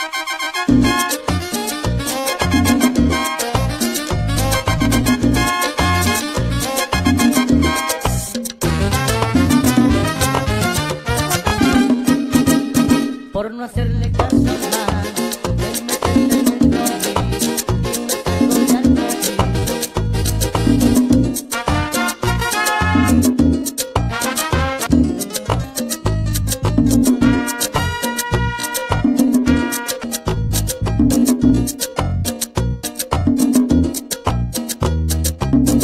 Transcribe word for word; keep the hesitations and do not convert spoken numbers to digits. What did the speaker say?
Por no hacerle caso a nada, él me tiene a mí y me tengo ya aquí.